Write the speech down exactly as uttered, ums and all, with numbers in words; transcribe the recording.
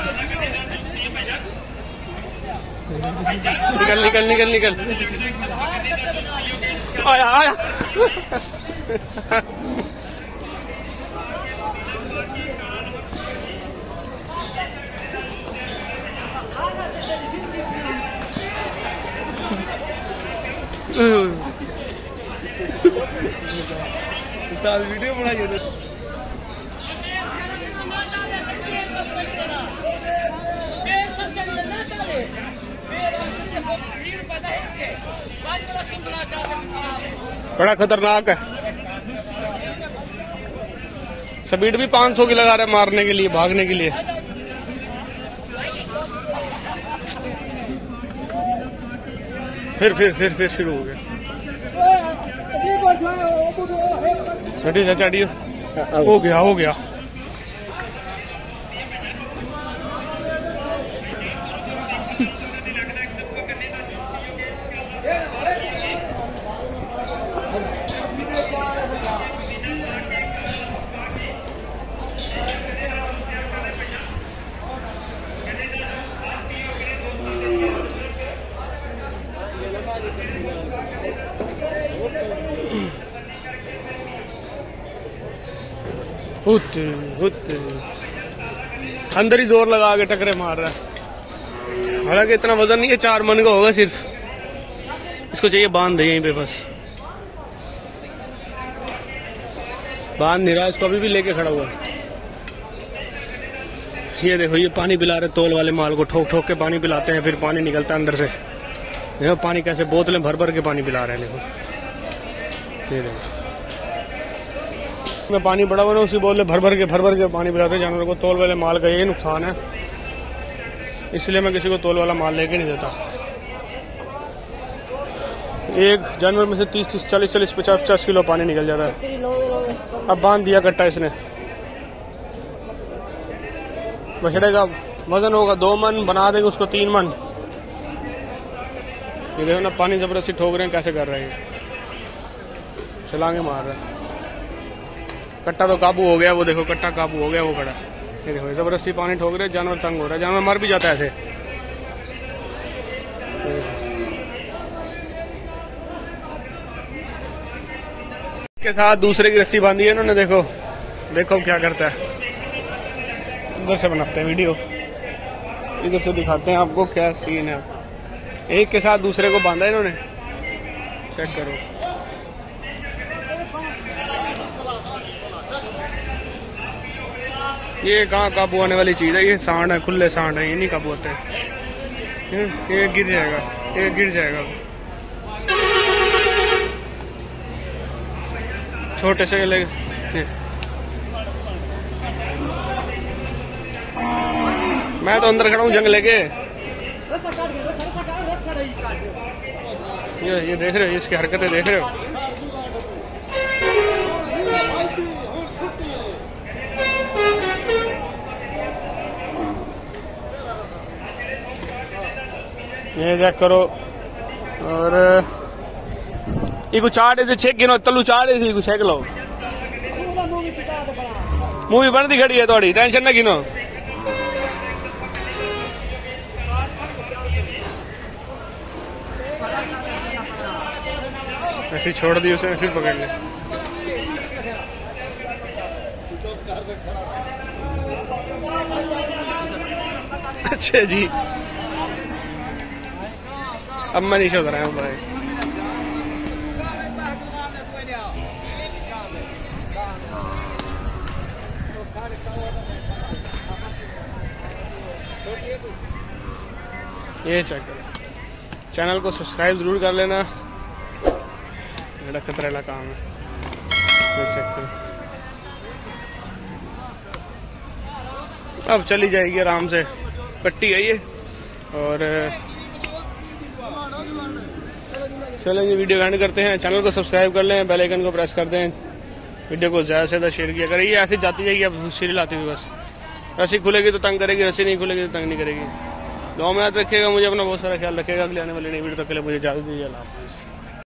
निकल निकल निकल निकल आया आया वीडियो बनाइए बड़ा खतरनाक है। स्पीड भी पाँच सौ की लगा रहे मारने के लिए, भागने के लिए। फिर फिर फिर फिर शुरू हो गया। चढ़िए चढ़िए, हो गया हो गया। हुत्ते हुत्ते अंदर ही जोर लगा के टकरे मार रहा है। हालांकि इतना वजन नहीं है, चार मन का होगा सिर्फ। इसको चाहिए बांध दे यहीं पे, बस बांध नहीं रहा इसको, अभी भी लेके खड़ा हुआ है। ये देखो, ये पानी पिला रहे तोल वाले माल को, ठोक ठोक के पानी पिलाते हैं, फिर पानी निकलता है अंदर से। देखो पानी कैसे बोतलें भर भर के पानी पिला रहे हैं। देखो ये देखो, में पानी पड़ा हुआ ना, उसी बोतलें भर भर के भर भर के पानी पिलाते हैं जानवरों को। तोल वाले माल का यही नुकसान है, इसलिए मैं किसी को तोल वाला माल लेके नहीं देता। एक जानवर में से तीस तीस चालीस चालीस पचास पचास किलो पानी निकल जाता है। अब बांध दिया कट्टा इसने, बछड़े का वजन होगा दो मन, बना देंगे उसको तीन मन। ये देखो ना, पानी जबरदस्ती ठोक रहे हैं, कैसे कर रहे हैं, छलांगे मार रहे हैं। कट्टा तो काबू हो गया, वो देखो कट्टा काबू हो गया, वो खड़ा। ये देखो जबरदस्ती पानी ठोक रहे, जानवर तंग हो रहा है, जानवर मर भी जाता है ऐसे। के साथ दूसरे की रस्सी बांधी है इन्होंने। देखो देखो क्या करता है। इधर से बनाते हैं वीडियो, इधर से दिखाते हैं आपको क्या सीन है। एक के साथ दूसरे को बांधा इन्होंने, चेक करो। ये कहाँ काबू आने वाली चीज है, ये सांड है, खुले सांड है, ये नहीं काबू होते। ये, ये गिर जाएगा, ये गिर जाएगा। छोटे से लगे, मैं तो अंदर खड़ा हूँ जंग लेके। ये ये देख रहे हो, इसकी हरकतें देख रहे हो। ये चेक करो। और ये चाट ऐसे छेक गिनो, तलू चाट ऐसी कुछ छेक लो। मूवी बनती खड़ी है थोड़ी, टेंशन ना गिनो। ऐसी छोड़ दी उसे, फिर पकड़ ले। अच्छा जी, अब मैं नहीं सोच रहा हूँ भाई। ये चेक करो, चैनल को सब्सक्राइब जरूर कर लेना, बड़ा खतरेला काम है। देख सकते हो, अब चली जाएगी आराम से, कट्टी है ये। और चलेंगे, वीडियो एंड करते हैं। चैनल को सब्सक्राइब कर लें, बेल आइकन को प्रेस कर दें, वीडियो को ज़्यादा से ज़्यादा शेयर किया करें। ये ऐसे जाती जाएगी, अब सीरियल आती हुई बस। रस्सी खुलेगी तो तंग करेगी, रस्सी नहीं खुलेगी तो तंग नहीं करेगी। दुआ में याद रखिएगा, मुझे अपना बहुत सारा ख्याल रखिएगा। अगले आने वाली नई वीडियो तक के लिए मुझे इजाज़त दीजिए। अल्लाह हाफ़िज़।